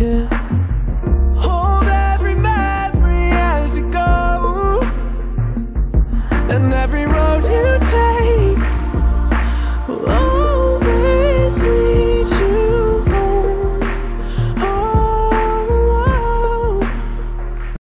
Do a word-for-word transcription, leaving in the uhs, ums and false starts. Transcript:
yeah. Hold every memory as you go, and every road you take.